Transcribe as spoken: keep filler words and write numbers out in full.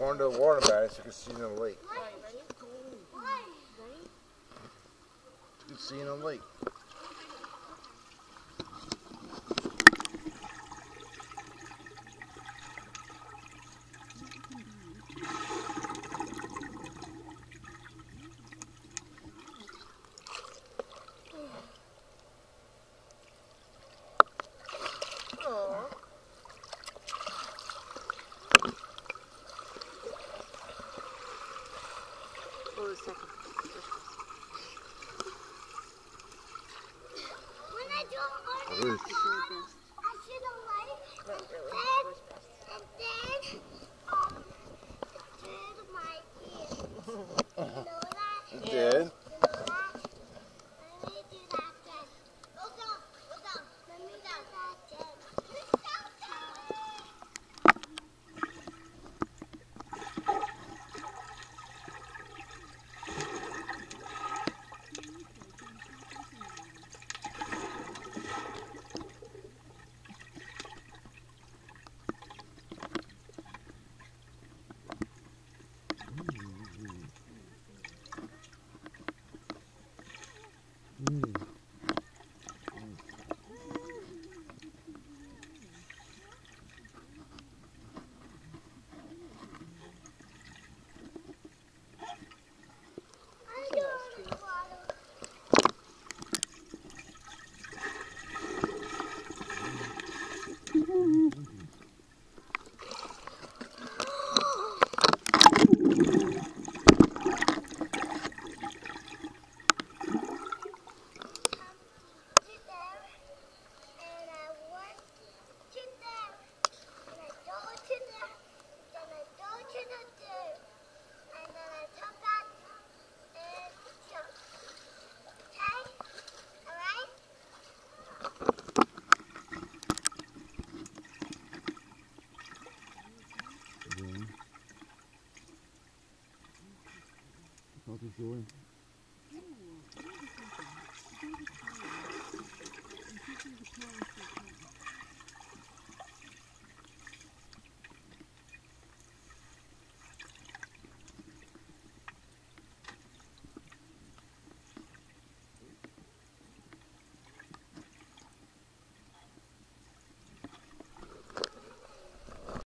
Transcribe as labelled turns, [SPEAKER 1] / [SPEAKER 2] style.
[SPEAKER 1] go into the water body so you can see in the lake.
[SPEAKER 2] Alright, ready? Ready?
[SPEAKER 1] You can see in the lake.
[SPEAKER 2] What was the second?
[SPEAKER 3] When I do on
[SPEAKER 1] Ruth.
[SPEAKER 3] I should have liked and then, and then, um, did my ear. You know that?
[SPEAKER 1] You did?
[SPEAKER 3] You know that? Let me do that again. Go down, go down. Let me do that again.
[SPEAKER 1] Mm.
[SPEAKER 3] I don't want to.
[SPEAKER 1] Wat is door?